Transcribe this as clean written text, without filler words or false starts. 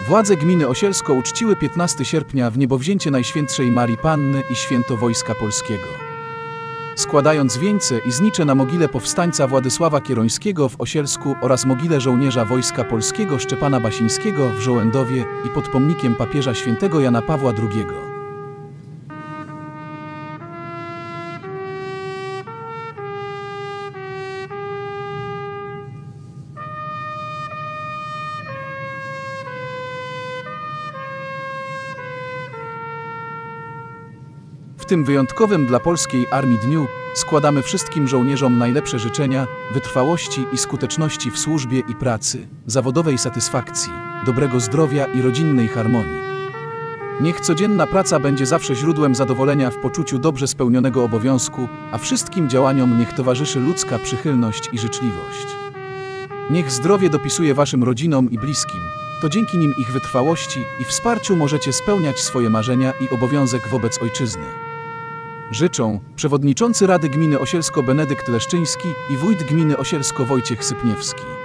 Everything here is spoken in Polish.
Władze gminy Osielsko uczciły 15 sierpnia w niebowzięcie Najświętszej Marii Panny i święto Wojska Polskiego. Składając wieńce i znicze na mogile powstańca Władysława Kierońskiego w Osielsku oraz mogile żołnierza Wojska Polskiego Szczepana Basińskiego w Żołędowie i pod pomnikiem papieża świętego Jana Pawła II. W tym wyjątkowym dla polskiej armii dniu składamy wszystkim żołnierzom najlepsze życzenia, wytrwałości i skuteczności w służbie i pracy, zawodowej satysfakcji, dobrego zdrowia i rodzinnej harmonii. Niech codzienna praca będzie zawsze źródłem zadowolenia w poczuciu dobrze spełnionego obowiązku, a wszystkim działaniom niech towarzyszy ludzka przychylność i życzliwość. Niech zdrowie dopisuje waszym rodzinom i bliskim, to dzięki nim ich wytrwałości i wsparciu możecie spełniać swoje marzenia i obowiązek wobec ojczyzny. Życzą przewodniczący Rady Gminy Osielsko Benedykt Leszczyński i wójt gminy Osielsko Wojciech Sypniewski.